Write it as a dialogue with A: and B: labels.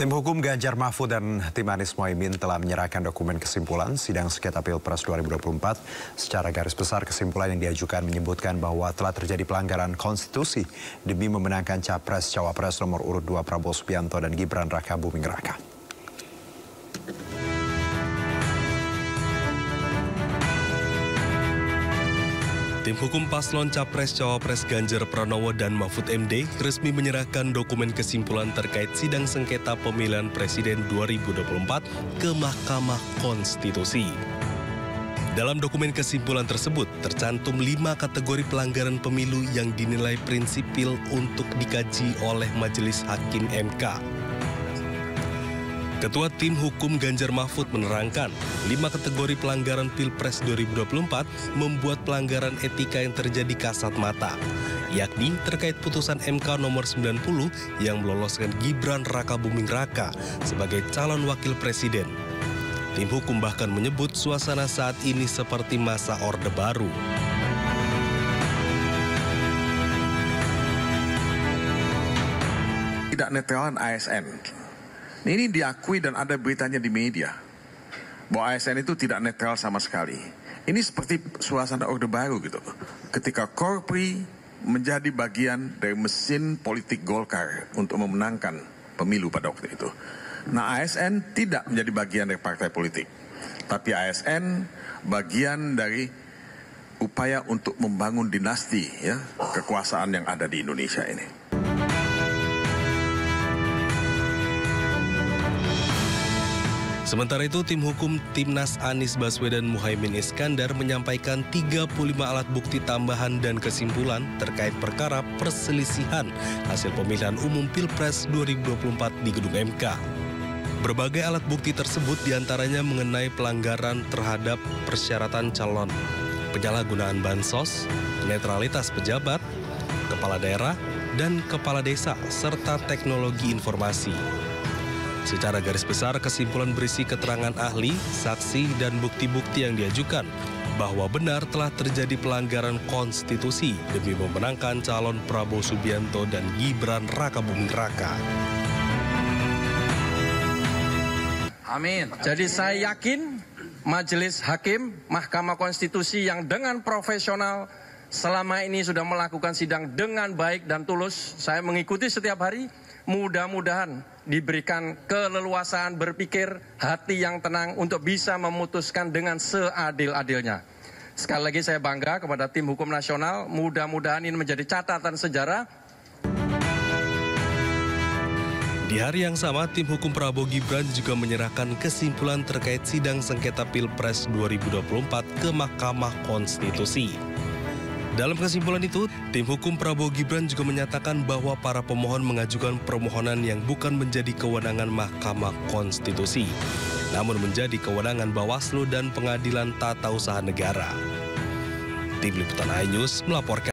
A: Tim hukum Ganjar Mahfud dan tim Anies Mohaimin telah menyerahkan dokumen kesimpulan sidang sengketa Pilpres 2024. Secara garis besar kesimpulan yang diajukan menyebutkan bahwa telah terjadi pelanggaran konstitusi demi memenangkan Capres-Cawapres nomor urut 2 Prabowo Subianto dan Gibran Rakabuming Raka.
B: Tim hukum paslon Capres-Cawapres Ganjar Pranowo dan Mahfud MD resmi menyerahkan dokumen kesimpulan terkait sidang sengketa pemilihan presiden 2024 ke Mahkamah Konstitusi. Dalam dokumen kesimpulan tersebut tercantum 5 kategori pelanggaran pemilu yang dinilai prinsipil untuk dikaji oleh Majelis Hakim MK. Ketua Tim Hukum Ganjar Mahfud menerangkan, 5 kategori pelanggaran Pilpres 2024 membuat pelanggaran etika yang terjadi kasat mata, yakni terkait putusan MK nomor 90 yang meloloskan Gibran Rakabuming Raka sebagai calon wakil presiden. Tim hukum bahkan menyebut suasana saat ini seperti masa Orde Baru.
C: Tidak netralan ASN. Ini diakui dan ada beritanya di media bahwa ASN itu tidak netral sama sekali. Ini seperti suasana Orde Baru gitu. Ketika Korpri menjadi bagian dari mesin politik Golkar untuk memenangkan pemilu pada waktu itu. Nah, ASN tidak menjadi bagian dari partai politik. Tapi ASN bagian dari upaya untuk membangun dinasti ya, kekuasaan yang ada di Indonesia ini.
B: Sementara itu, tim hukum Timnas Anies Baswedan Muhaimin Iskandar menyampaikan 35 alat bukti tambahan dan kesimpulan terkait perkara perselisihan hasil pemilihan umum Pilpres 2024 di Gedung MK. Berbagai alat bukti tersebut diantaranya mengenai pelanggaran terhadap persyaratan calon, penyalahgunaan bansos, netralitas pejabat, kepala daerah, dan kepala desa, serta teknologi informasi. Secara garis besar, kesimpulan berisi keterangan ahli, saksi, dan bukti-bukti yang diajukan bahwa benar telah terjadi pelanggaran konstitusi demi memenangkan calon Prabowo Subianto dan Gibran Rakabuming Raka.
D: Amin. Jadi saya yakin Majelis Hakim Mahkamah Konstitusi yang dengan profesional selama ini sudah melakukan sidang dengan baik dan tulus. Saya mengikuti setiap hari. Mudah-mudahan diberikan keleluasaan berpikir, hati yang tenang untuk bisa memutuskan dengan seadil-adilnya. Sekali lagi saya bangga kepada tim hukum nasional, mudah-mudahan ini menjadi catatan sejarah.
B: Di hari yang sama, tim hukum Prabowo Gibran juga menyerahkan kesimpulan terkait sidang sengketa Pilpres 2024 ke Mahkamah Konstitusi. Dalam kesimpulan itu, tim hukum Prabowo Gibran juga menyatakan bahwa para pemohon mengajukan permohonan yang bukan menjadi kewenangan Mahkamah Konstitusi, namun menjadi kewenangan Bawaslu dan Pengadilan Tata Usaha Negara. Tim Liputan iNews melaporkan.